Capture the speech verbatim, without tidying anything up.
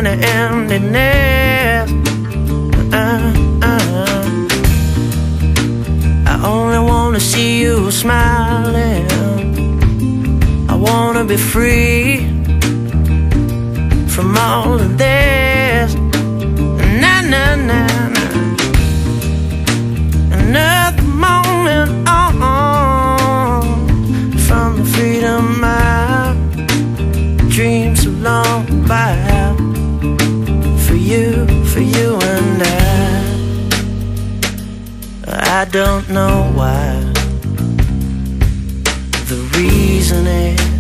any emptiness. uh, uh. I only wanna see you smiling. I wanna be free from all of this. Na na na na. Another moment on from the freedom I dreamed so long about. For you, for you and I. I don't know why. The reason is